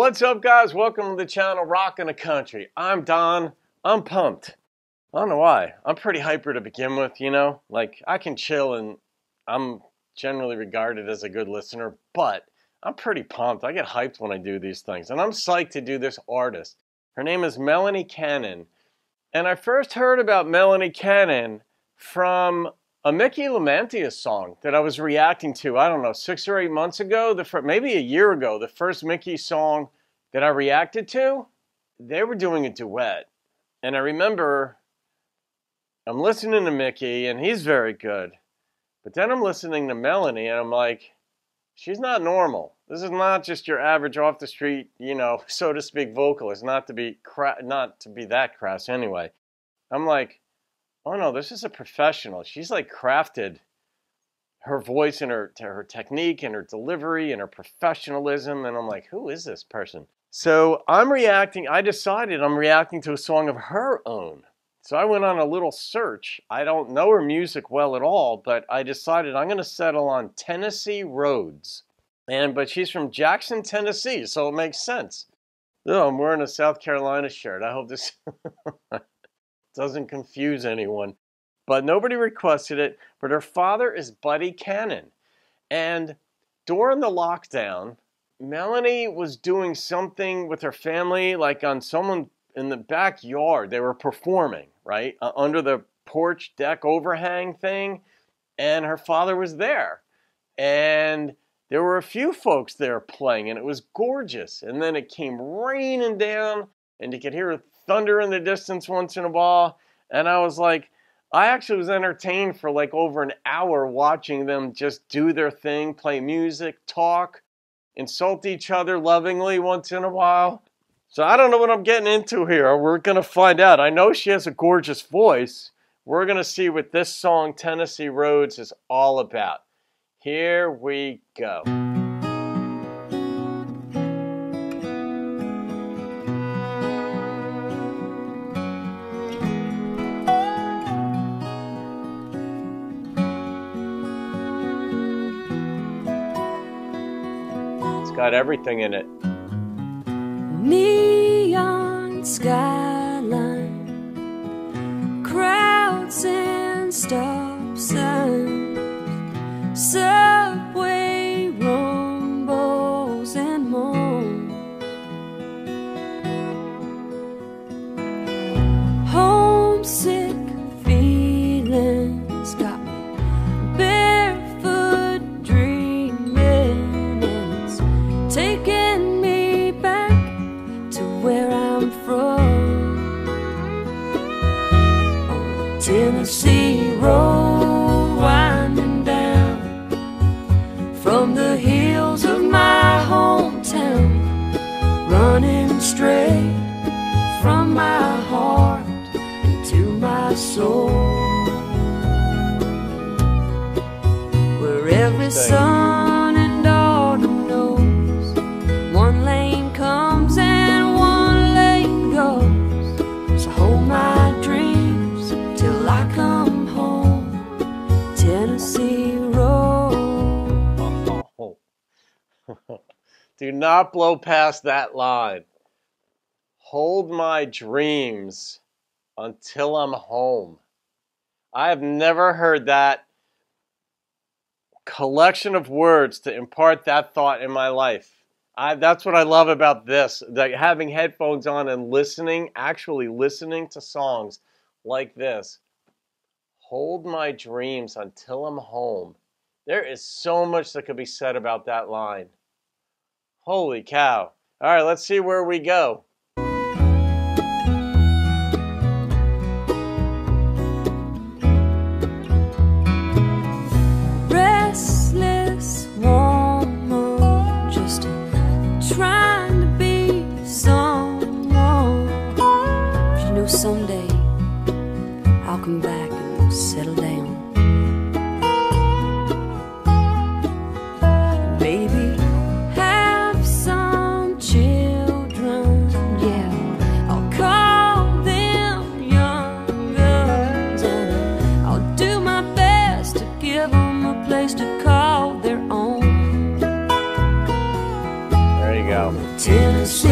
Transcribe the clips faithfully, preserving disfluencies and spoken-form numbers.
What's up, guys? Welcome to the channel Rockin' the Country. I'm Don. I'm pumped. I don't know why. I'm pretty hyper to begin with, you know? Like, I can chill and I'm generally regarded as a good listener, but I'm pretty pumped. I get hyped when I do these things, and I'm psyched to do this artist. Her name is Melanie Cannon, and I first heard about Melanie Cannon from a Mickey Lamantia song that I was reacting to, I don't know, six or eight months ago, the fir- maybe a year ago, the first Mickey song that I reacted to. They were doing a duet, and I remember I'm listening to Mickey, and he's very good, but then I'm listening to Melanie, and I'm like, she's not normal. This is not just your average off the street, you know, so to speak, vocalist. Not to be cra- not to be that crass anyway. I'm like, oh no, this is a professional. She's like crafted her voice and her her technique and her delivery and her professionalism, and I'm like, who is this person? So I'm reacting. I decided I'm reacting to a song of her own. So I went on a little search. I don't know her music well at all, but I decided I'm going to settle on Tennessee Roads. And but she's from Jackson, Tennessee, so it makes sense. Oh, I'm wearing a South Carolina shirt. I hope this doesn't confuse anyone. But nobody requested it. But her father is Buddy Cannon. And during the lockdown, Melanie was doing something with her family, like on someone in the backyard. They were performing, right, uh, under the porch deck overhang thing, and her father was there, and there were a few folks there playing, and it was gorgeous. And then it came raining down, and you could hear thunder in the distance once in a while, and I was like, I actually was entertained for like over an hour watching them just do their thing, play music, talk, insult each other lovingly once in a while. So I don't know what I'm getting into here. We're going to find out. I know she has a gorgeous voice. We're going to see what this song, Tennessee Roads, is all about. Here we go. It's got everything in it. Neon skyline, crowds and stop signs, subway rumbles and moan, homesick feelings got me barefoot dreaming, and it's taking me back to where I'm from, on the Tennessee road winding down from the hills of my hometown, running straight from my heart into my soul, where every sun and autumn knows one lane comes and one lane goes. So hold my dreams till I come home, Tennessee road. Oh. Do not blow past that line. Hold my dreams until I'm home. I have never heard that collection of words to impart that thought in my life. I, that's what I love about this, like having headphones on and listening, actually listening to songs like this. Hold my dreams until I'm home. There is so much that could be said about that line. Holy cow. All right, let's see where we go. Restless woman, just trying to be someone. But you know someday I'll come back and settle down. Maybe have some children, yeah. I'll call them young guns, and I'll do my best to give them a place to call their own. There you go. Tennessee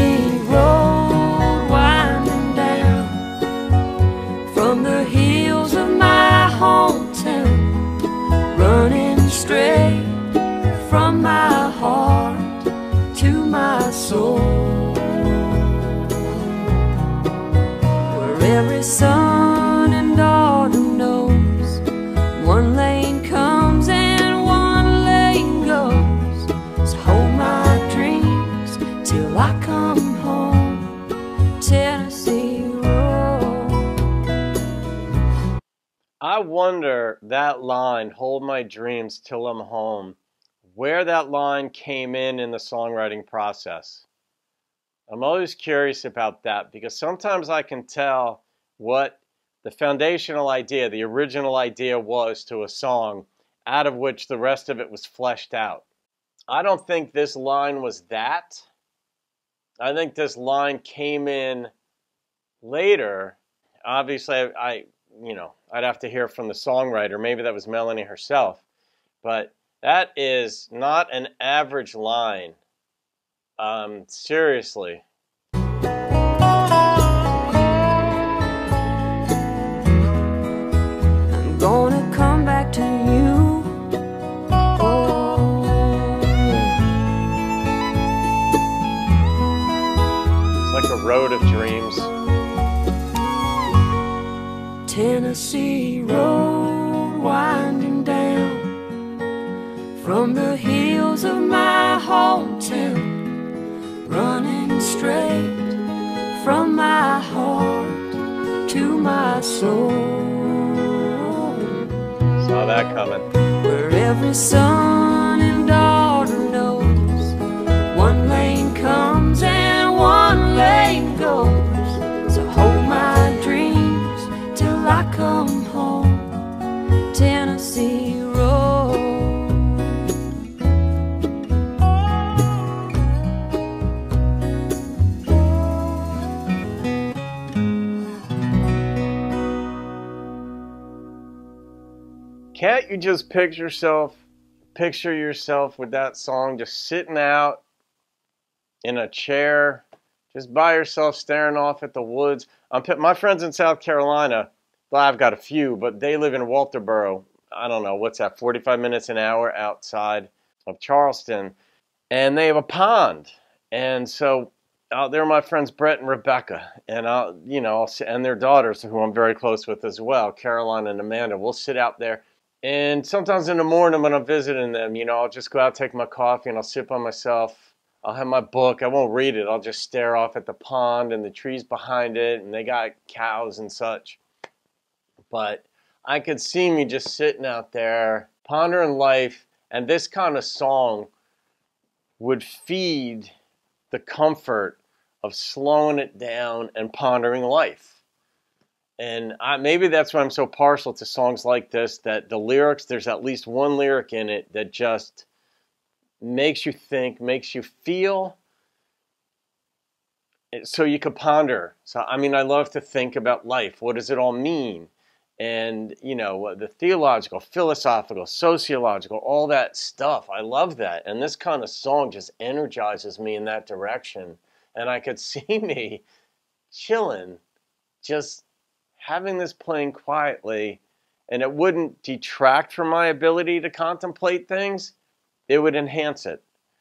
wonder, that line, hold my dreams till I'm home, where that line came in in the songwriting process. I'm always curious about that because sometimes I can tell what the foundational idea, the original idea was to a song, out of which the rest of it was fleshed out. I don't think this line was that. I think this line came in later. Obviously, I, I you know, I'd have to hear from the songwriter. Maybe that was Melanie herself. But that is not an average line. Um, seriously. I'm gonna come back to you. Oh, It's like a road of dreams. Tennessee road winding down from the hills of my hometown, running straight from my heart to my soul, Saw that coming. where every son and daughter knows one lane comes and one lane goes. So hold my dreams till I come home, Tennessee road. Can't you just picture yourself, picture yourself with that song just sitting out in a chair, just by yourself, staring off at the woods? I'm, my friends in South Carolina, well, I've got a few, but they live in Walterboro. I don't know, what's that, forty-five minutes an hour outside of Charleston. And they have a pond. And so out there are my friends Brett and Rebecca, and I'll, you know, I'll, and their daughters, who I'm very close with as well, Caroline and Amanda. We'll sit out there. And sometimes in the morning when I'm visiting them, you know, I'll just go out, take my coffee, and I'll sit by myself. I'll have my book. I won't read it. I'll just stare off at the pond and the trees behind it, and they got cows and such. But I could see me just sitting out there, pondering life, and this kind of song would feed the comfort of slowing it down and pondering life. And I, maybe that's why I'm so partial to songs like this, that the lyrics, there's at least one lyric in it that just makes you think, makes you feel, so you could ponder. So, I mean, I love to think about life. What does it all mean? And, you know, the theological, philosophical, sociological, all that stuff. I love that. And this kind of song just energizes me in that direction. And I could see me chilling, just having this playing quietly, and it wouldn't detract from my ability to contemplate things. It would enhance it.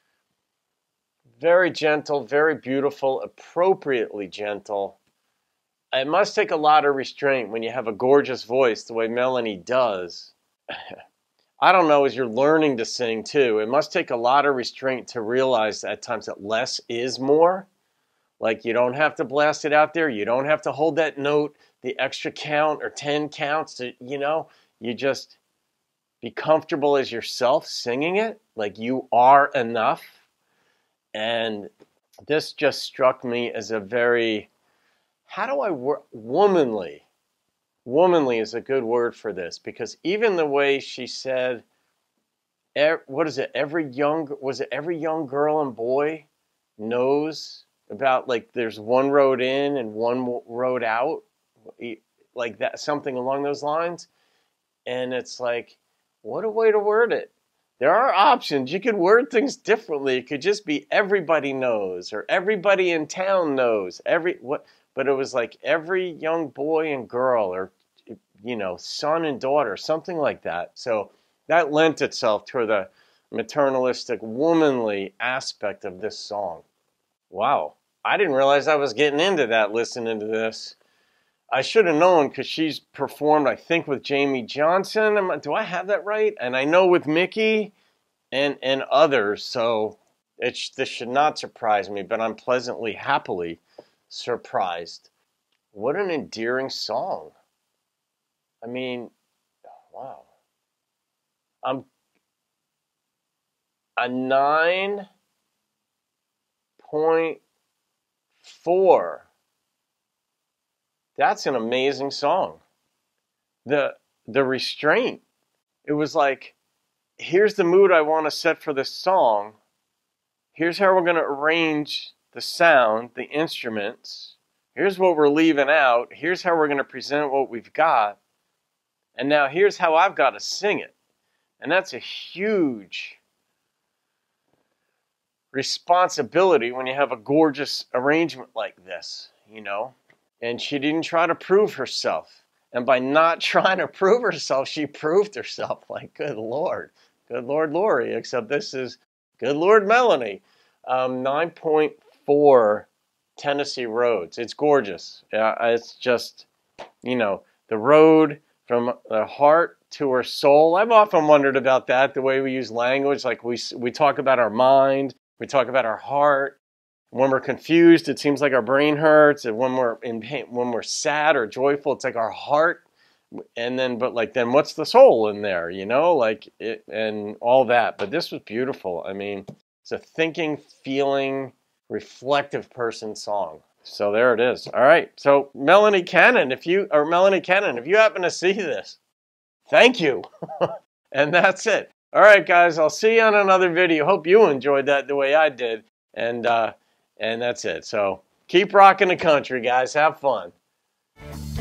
Very gentle, very beautiful, appropriately gentle. It must take a lot of restraint when you have a gorgeous voice the way Melanie does. I don't know, as you're learning to sing too, it must take a lot of restraint to realize at times that less is more. Like, you don't have to blast it out there. You don't have to hold that note, the extra count or ten counts to, you know, you just be comfortable as yourself singing it. Like, you are enough. And this just struck me as a very, how do I work, womanly. Womanly is a good word for this, because even the way she said, er, what is it, every young, was it every young girl and boy knows about, like, there's one road in and one road out, like that, something along those lines. And it's like, what a way to word it. There are options. You could word things differently. It could just be everybody knows, or everybody in town knows. Every what, but it was like every young boy and girl, or, you know, son and daughter, something like that. So that lent itself to the maternalistic, womanly aspect of this song. Wow, I didn't realize I was getting into that listening to this. I should have known, because she's performed, I think, with Jamie Johnson. Am I, do I have that right? And I know with Mickey and and others. So it sh- this should not surprise me, but I'm pleasantly, happily surprised. What an endearing song. I mean, wow. I'm a nine point four. That's an amazing song. The the restraint. It was like, here's the mood I want to set for this song. Here's how we're going to arrange the sound, the instruments. Here's what we're leaving out. Here's how we're going to present what we've got. And now here's how I've got to sing it. And that's a huge responsibility when you have a gorgeous arrangement like this, you know. And she didn't try to prove herself. And by not trying to prove herself, she proved herself. Like, good Lord. Good Lord, Lori. Except this is good Lord, Melanie. Um, nine point four Tennessee Roads. It's gorgeous. Yeah, it's just, you know, the road from the heart to her soul. I've often wondered about that, the way we use language. Like we, we talk about our mind. We talk about our heart. When we're confused, it seems like our brain hurts. And when we're in pain, when we're sad or joyful, it's like our heart. And then, but like, then what's the soul in there? You know, like it and all that. But this was beautiful. I mean, it's a thinking, feeling, reflective person song. So there it is. All right. So Melanie Cannon, if you or Melanie Cannon, if you happen to see this, thank you. And that's it. All right, guys. I'll see you on another video. Hope you enjoyed that the way I did. And uh, and that's it. So keep rocking the country, guys. Have fun.